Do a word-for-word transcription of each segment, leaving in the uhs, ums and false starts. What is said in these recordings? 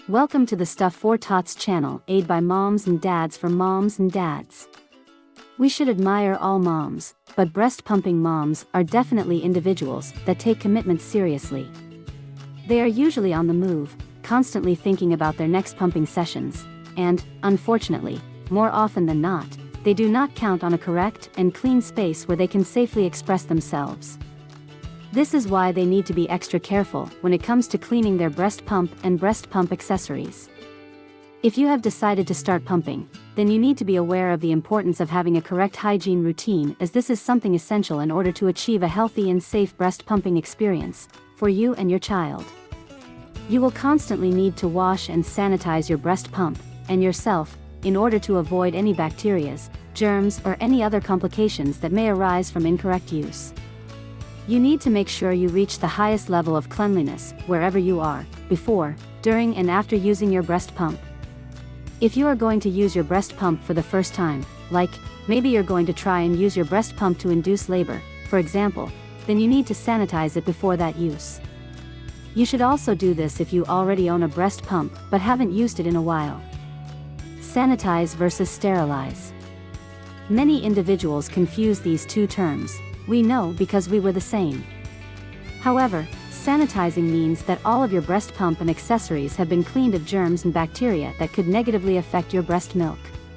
Welcome to the Stuff for Tots channel, aid by moms and dads for moms and dads. We should admire all moms, but breast pumping moms are definitely individuals that take commitment seriously. They are usually on the move, constantly thinking about their next pumping sessions, and, unfortunately, more often than not, they do not count on a correct and clean space where they can safely express themselves. This is why they need to be extra careful when it comes to cleaning their breast pump and breast pump accessories. If you have decided to start pumping, then you need to be aware of the importance of having a correct hygiene routine, as this is something essential in order to achieve a healthy and safe breast pumping experience for you and your child. You will constantly need to wash and sanitize your breast pump and yourself in order to avoid any bacteria, germs, or any other complications that may arise from incorrect use. You need to make sure you reach the highest level of cleanliness wherever you are, before, during and after using your breast pump. If you are going to use your breast pump for the first time, like, maybe you're going to try and use your breast pump to induce labor, for example, then you need to sanitize it before that use. You should also do this if you already own a breast pump but haven't used it in a while. Sanitize versus sterilize. Many individuals confuse these two terms. We know because we were the same. However, sanitizing means that all of your breast pump and accessories have been cleaned of germs and bacteria that could negatively affect your breast milk.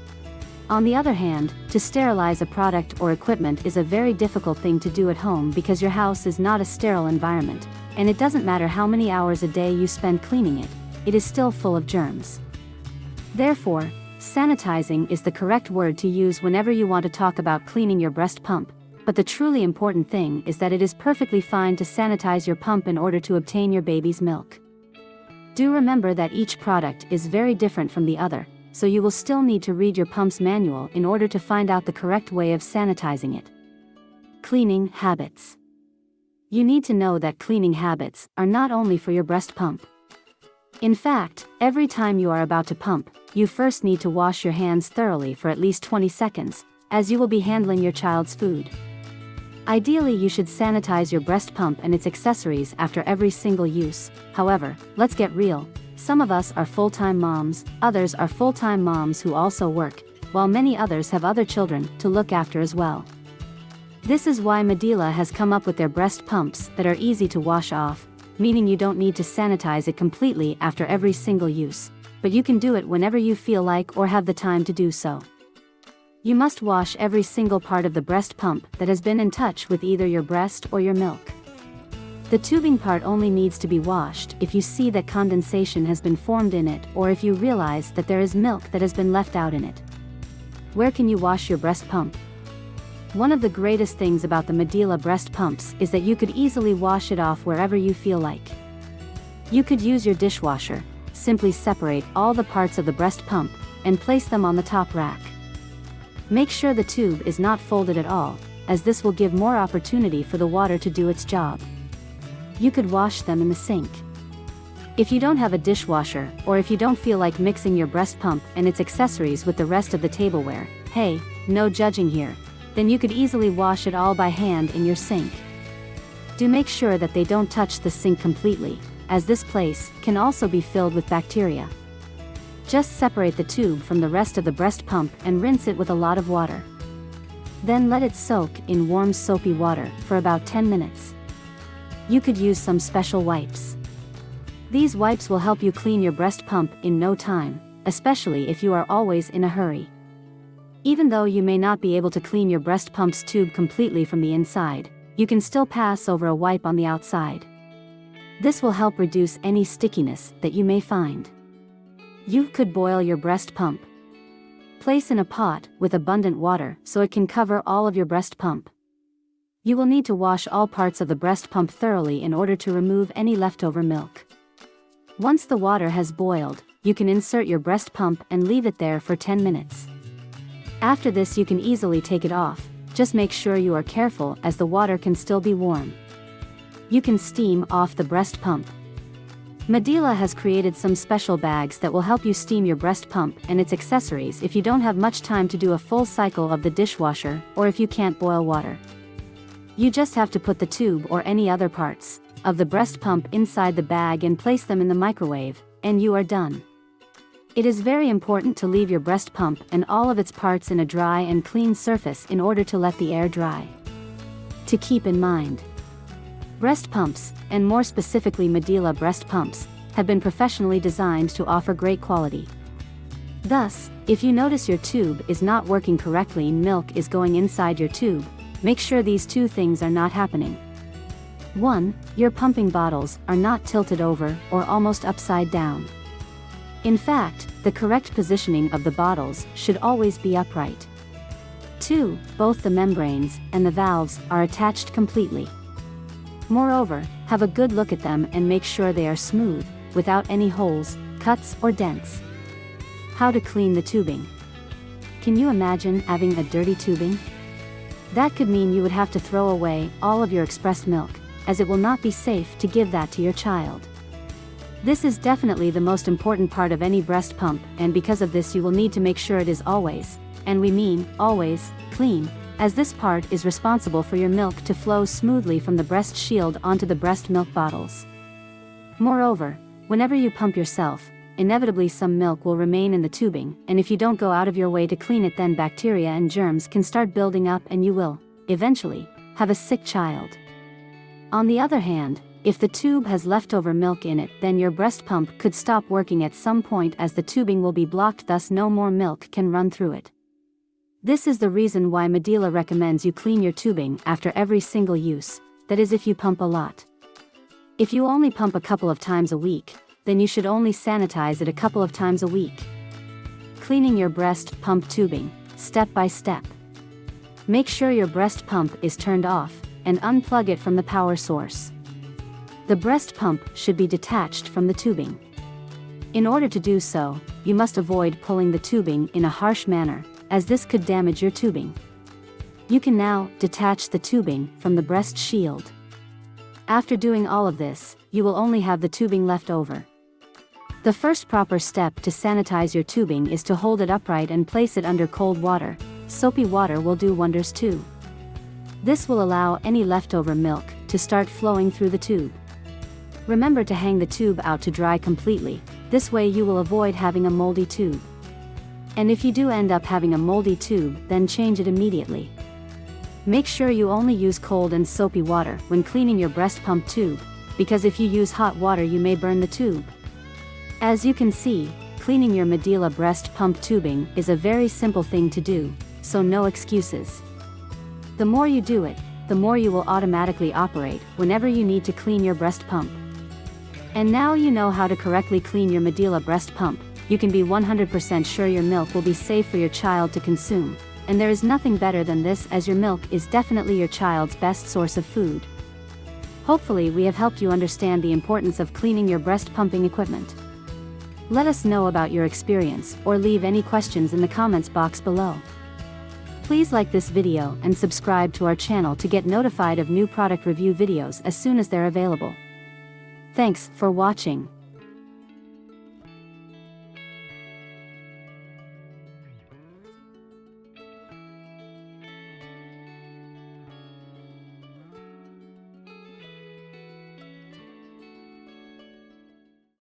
On the other hand, to sterilize a product or equipment is a very difficult thing to do at home because your house is not a sterile environment, and it doesn't matter how many hours a day you spend cleaning it, it is still full of germs. Therefore, sanitizing is the correct word to use whenever you want to talk about cleaning your breast pump. But the truly important thing is that it is perfectly fine to sanitize your pump in order to obtain your baby's milk. Do remember that each product is very different from the other, so you will still need to read your pump's manual in order to find out the correct way of sanitizing it. Cleaning habits. You need to know that cleaning habits are not only for your breast pump. In fact, every time you are about to pump, you first need to wash your hands thoroughly for at least twenty seconds, as you will be handling your child's food. Ideally, you should sanitize your breast pump and its accessories after every single use. However, let's get real. Some of us are full-time moms, others are full-time moms who also work, while many others have other children to look after as well. This is why Medela has come up with their breast pumps that are easy to wash off, meaning you don't need to sanitize it completely after every single use, but you can do it whenever you feel like or have the time to do so. You must wash every single part of the breast pump that has been in touch with either your breast or your milk. The tubing part only needs to be washed if you see that condensation has been formed in it or if you realize that there is milk that has been left out in it. Where can you wash your breast pump? One of the greatest things about the Medela breast pumps is that you could easily wash it off wherever you feel like. You could use your dishwasher, simply separate all the parts of the breast pump, and place them on the top rack. Make sure the tube is not folded at all, as this will give more opportunity for the water to do its job. You could wash them in the sink. If you don't have a dishwasher, or if you don't feel like mixing your breast pump and its accessories with the rest of the tableware, hey, no judging here, then you could easily wash it all by hand in your sink. Do make sure that they don't touch the sink completely, as this place can also be filled with bacteria. Just separate the tube from the rest of the breast pump and rinse it with a lot of water. Then let it soak in warm soapy water for about ten minutes. You could use some special wipes. These wipes will help you clean your breast pump in no time, especially if you are always in a hurry. Even though you may not be able to clean your breast pump's tube completely from the inside, you can still pass over a wipe on the outside. This will help reduce any stickiness that you may find. You could boil your breast pump. Place in a pot with abundant water so it can cover all of your breast pump. You will need to wash all parts of the breast pump thoroughly in order to remove any leftover milk. Once the water has boiled, you can insert your breast pump and leave it there for ten minutes. After this, you can easily take it off. Just make sure you are careful, as the water can still be warm. You can steam off the breast pump. Medela has created some special bags that will help you steam your breast pump and its accessories if you don't have much time to do a full cycle of the dishwasher or if you can't boil water. You just have to put the tube or any other parts of the breast pump inside the bag and place them in the microwave, and you are done. It is very important to leave your breast pump and all of its parts in a dry and clean surface in order to let the air dry. To keep in mind, breast pumps, and more specifically Medela breast pumps, have been professionally designed to offer great quality. Thus, if you notice your tube is not working correctly and milk is going inside your tube, make sure these two things are not happening. one. Your pumping bottles are not tilted over or almost upside down. In fact, the correct positioning of the bottles should always be upright. two. Both the membranes and the valves are attached completely. Moreover, have a good look at them and make sure they are smooth, without any holes, cuts or dents. How to clean the tubing. Can you imagine having a dirty tubing? That could mean you would have to throw away all of your expressed milk, as it will not be safe to give that to your child. This is definitely the most important part of any breast pump, and because of this you will need to make sure it is always, and we mean always, clean, as this part is responsible for your milk to flow smoothly from the breast shield onto the breast milk bottles. Moreover, whenever you pump yourself, inevitably some milk will remain in the tubing, and if you don't go out of your way to clean it, then bacteria and germs can start building up and you will, eventually, have a sick child. On the other hand, if the tube has leftover milk in it, then your breast pump could stop working at some point as the tubing will be blocked, thus no more milk can run through it. This is the reason why Medela recommends you clean your tubing after every single use, that is if you pump a lot. If you only pump a couple of times a week, then you should only sanitize it a couple of times a week. Cleaning your breast pump tubing, step by step. Make sure your breast pump is turned off, and unplug it from the power source. The breast pump should be detached from the tubing. In order to do so, you must avoid pulling the tubing in a harsh manner, as this could damage your tubing. You can now detach the tubing from the breast shield. After doing all of this, you will only have the tubing left over. The first proper step to sanitize your tubing is to hold it upright and place it under cold water. Soapy water will do wonders too. This will allow any leftover milk to start flowing through the tube. Remember to hang the tube out to dry completely, this way you will avoid having a moldy tube. And if you do end up having a moldy tube, then change it immediately. Make sure you only use cold and soapy water when cleaning your breast pump tube, because if you use hot water you may burn the tube. As you can see, cleaning your Medela breast pump tubing is a very simple thing to do, so no excuses. The more you do it, the more you will automatically operate whenever you need to clean your breast pump. And now you know how to correctly clean your Medela breast pump. You can be one hundred percent sure your milk will be safe for your child to consume, and there is nothing better than this, as your milk is definitely your child's best source of food. Hopefully we have helped you understand the importance of cleaning your breast pumping equipment. Let us know about your experience or leave any questions in the comments box below. Please like this video and subscribe to our channel to get notified of new product review videos as soon as they're available. Thanks for watching.